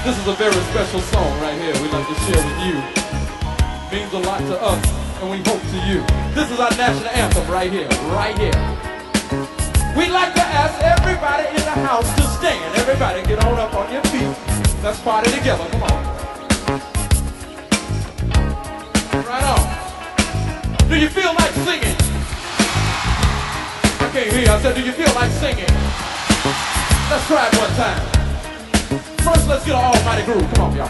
This is a very special song right here we'd like to share with you. Means a lot to us, and we hope to you. This is our national anthem right here, right here. We'd like to ask everybody in the house to stand. Everybody get on up on your feet. Let's party together, come on. Right on. Do you feel like singing? I can't hear you. I said, do you feel like singing? Let's try it one time. First, let's get an almighty groove. Come on, y'all.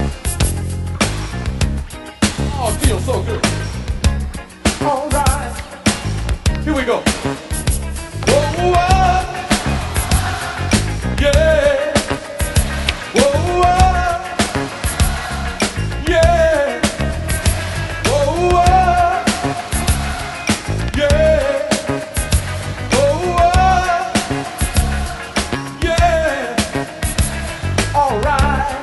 Oh, it feels so good. All right. Here we go. Whoa, whoa. Yeah. Whoa, whoa. Yeah. Whoa, whoa. Yeah. Whoa, whoa. Yeah. All right.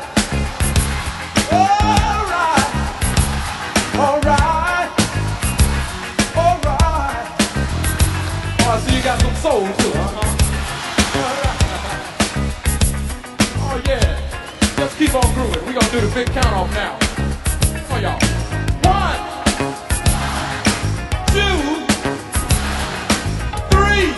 All right. All right. All right. Oh, I see you got some soul too. Oh yeah. Just keep on grooving. We're gonna do the big count off now. Come on, y'all. 1, 2, 3,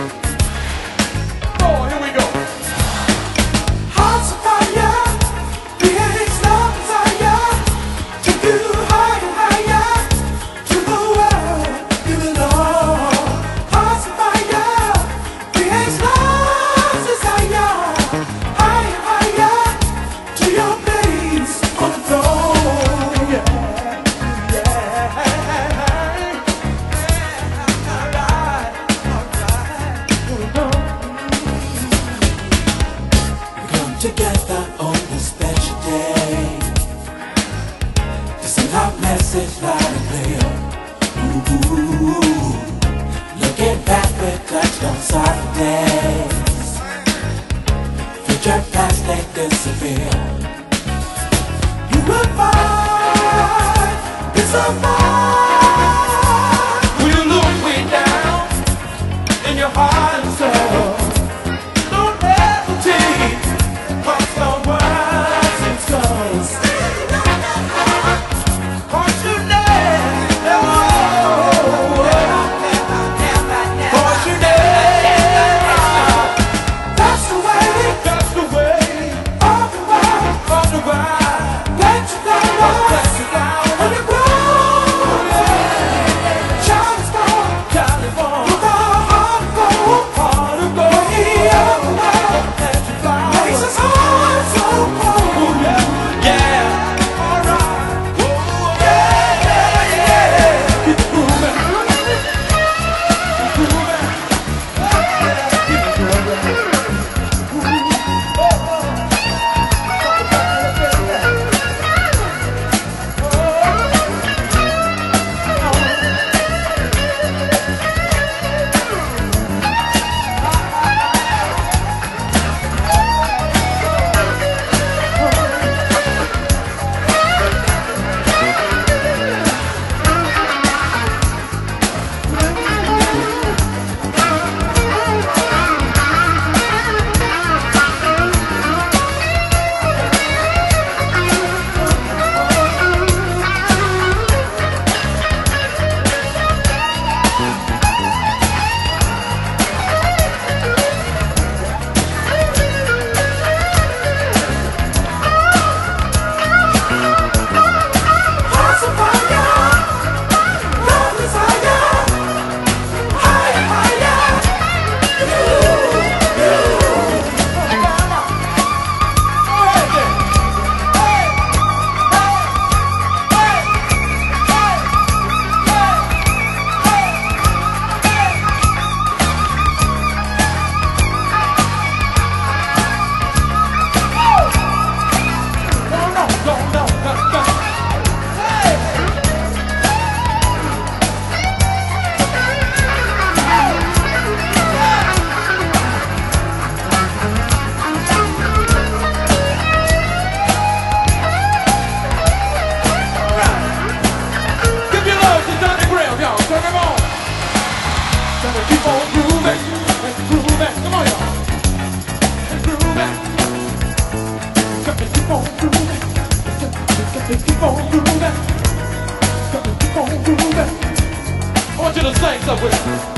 4. Here we go. Hearts of fire, creates love desire, take you higher, higher, to the world you belong. Hearts of fire, creates love desire, higher, higher, to your place on the throne. Yeah, yeah. Come together on this special day to send our message loud and clear. Ooh, looking back, we touched on sorry days. Future past, they disappear. You will find it's a fight. Will you look way down in your heart and soul? Don't hesitate. Cross the words and souls. Cross your name. Cross your name. That's the way. That's the way. All the way. All the way. Let you down. Let you down. And you grow. Let's keep on grooving. Keep on grooving. I want you to sing something with me.